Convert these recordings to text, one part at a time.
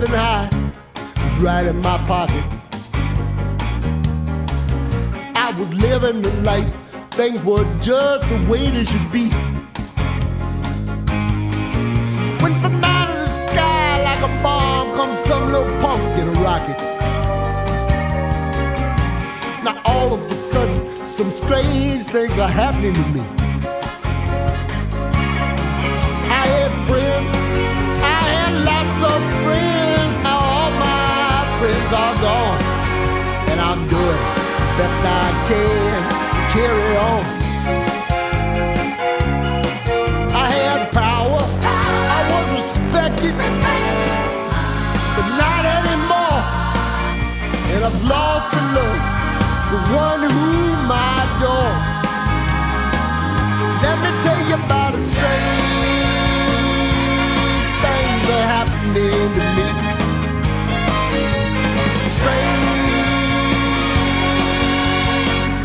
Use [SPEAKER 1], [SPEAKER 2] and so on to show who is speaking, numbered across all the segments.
[SPEAKER 1] worth and high is right in my pocket. I was living the life, things were just the way they should be. When from out of the sky like a bomb comes some little punk in a rocket. Now all of a sudden some strange things are happening to me. I had friends, I had lots of friends. Now all my friends are gone, and I'm doing the best I can to carry on. I had power, I was respected, but not anymore. And I've lost the love, the one whom I adore. Let me tell you about a strange things are happening to me. Strange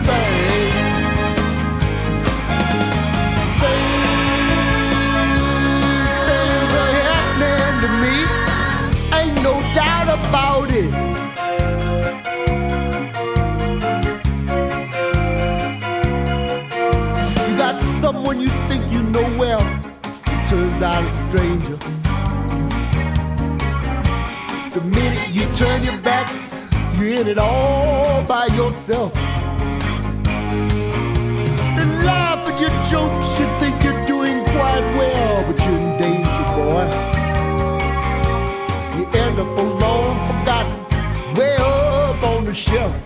[SPEAKER 1] things are happening to me. Ain't no doubt about it. Someone you think you know well turns out a stranger. The minute you turn your back, you're in it all by yourself. They laugh at your jokes, you think you're doing quite well, but you're in danger, boy. You end up alone, forgotten, way up on the shelf.